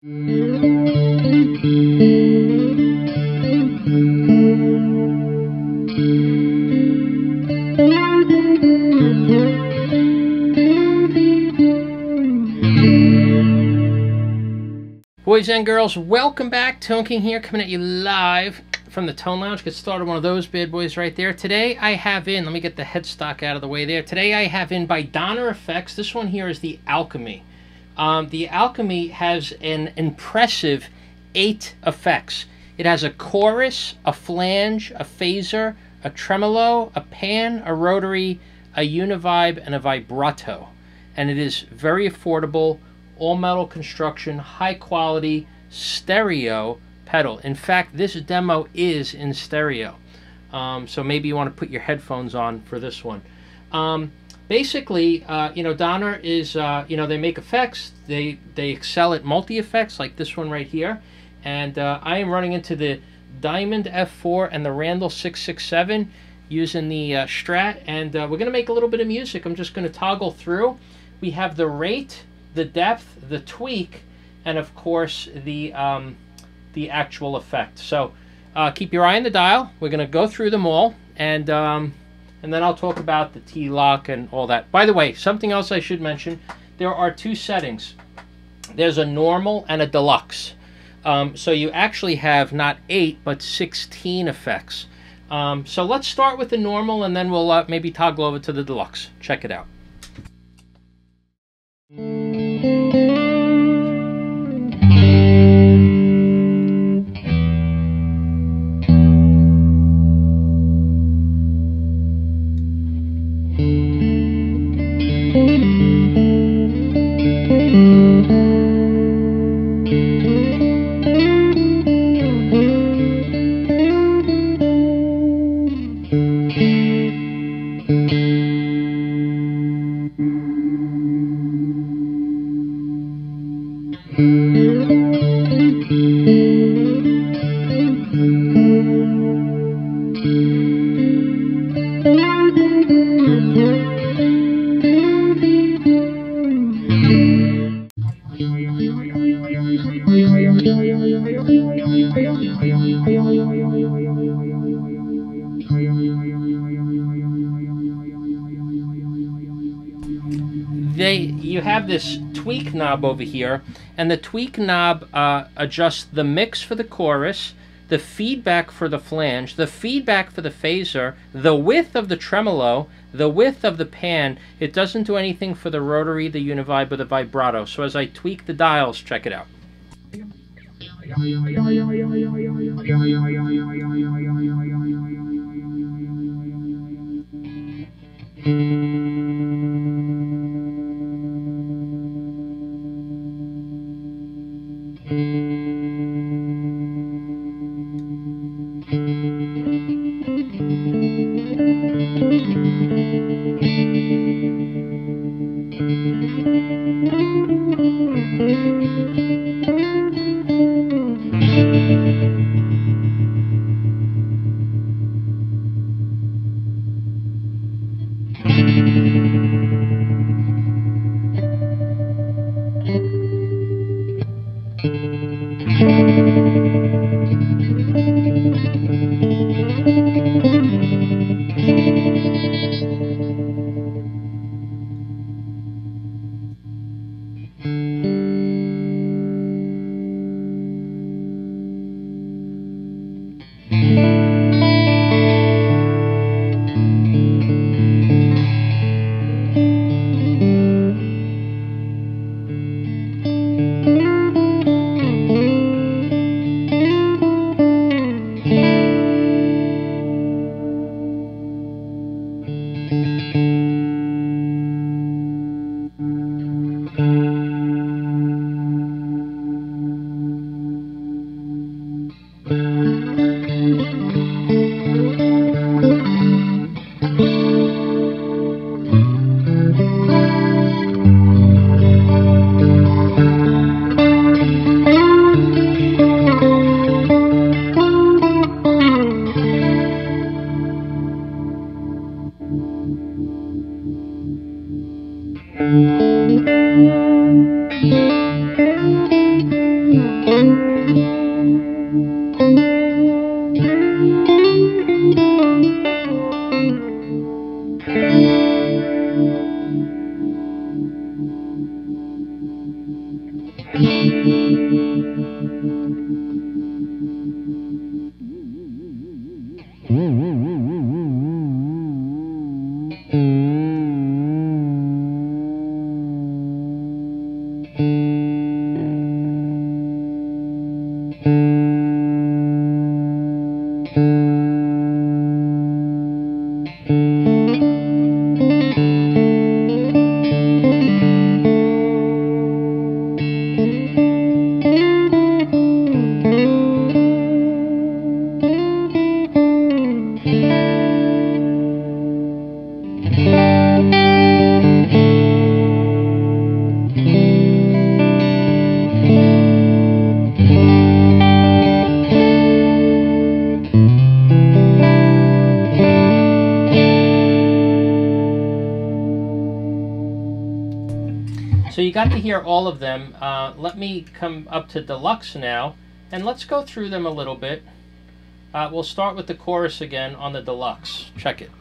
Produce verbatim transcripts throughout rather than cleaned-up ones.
Boys and girls, welcome back. Tone King here, coming at you live from the Tone Lounge. Get started one of those bad boys right there. Today I have in, let me get the headstock out of the way there. Today I have in by DONNER Effects. This one here is the Alchemy. Um, the Alchemy has an impressive eight effects. It has a chorus, a flange, a phaser, a tremolo, a pan, a rotary, a univibe, and a vibrato. And it is very affordable. All metal construction, high quality stereo pedal. In fact, this demo is in stereo. Um, so maybe you want to put your headphones on for this one. Um, basically, uh, you know, DONNER is, uh, you know, they make effects. They, they excel at multi-effects like this one right here. And uh, I am running into the Diamond F four and the Randall six six seven using the uh, Strat. And uh, we're going to make a little bit of music. I'm just going to toggle through. We have the rate, the depth, the tweak, and of course the um, the actual effect. So uh, keep your eye on the dial. We're going to go through them all, and um, and then I'll talk about the T-lock and all that. By the way, something else I should mention: there are two settings. There's a normal and a deluxe. Um, so you actually have not eight but sixteen effects. Um, so let's start with the normal, and then we'll uh, maybe toggle over to the deluxe. Check it out. They, you have this tweak knob over here, and the tweak knob uh, adjusts the mix for the chorus, the feedback for the flange, the feedback for the phaser, the width of the tremolo, the width of the pan. It doesn't do anything for the rotary, the univibe, or the vibrato. So as I tweak the dials, check it out. So you got to hear all of them. Uh, let me come up to Deluxe now, and let's go through them a little bit. Uh, we'll start with the chorus again on the Deluxe. Check it.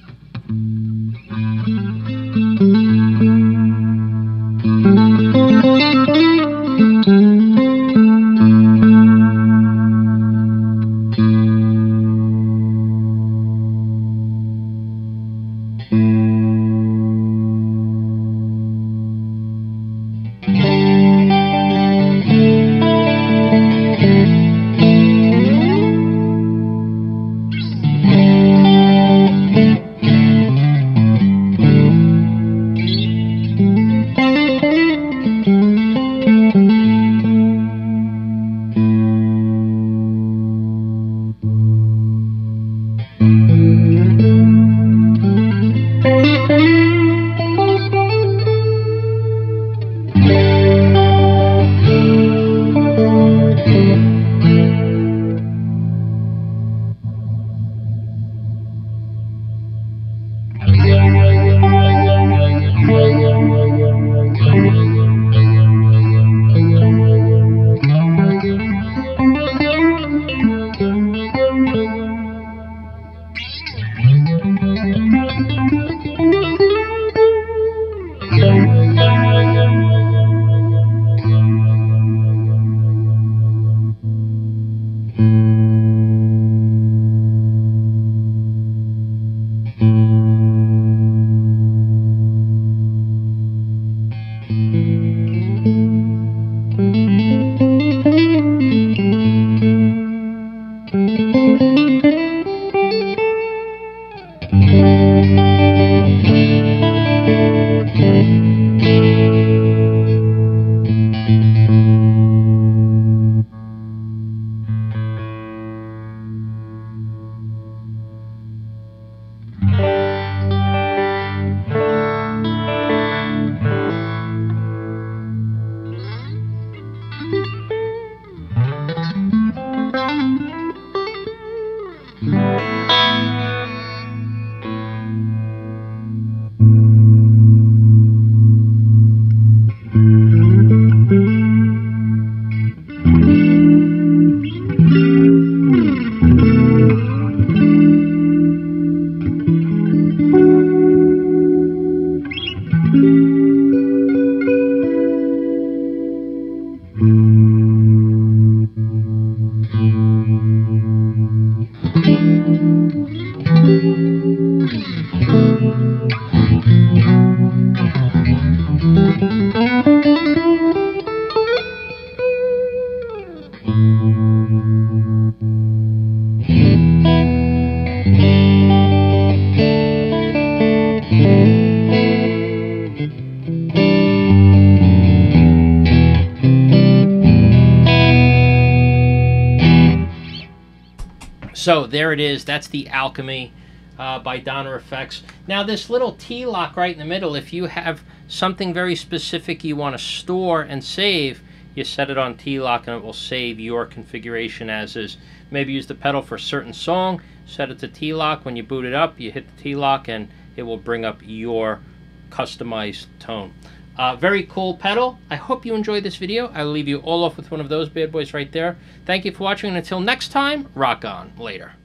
So there it is. That's the Alchemy uh, by DONNER Effects. Now this little T-lock right in the middle, if you have something very specific you want to store and save, you set it on T-lock and it will save your configuration as is. Maybe use the pedal for a certain song, set it to T-lock. When you boot it up, you hit the T-lock and it will bring up your customized tone. Uh, very cool pedal. I hope you enjoyed this video. I'll leave you all off with one of those bad boys right there. Thank you for watching, and until next time, rock on. Later.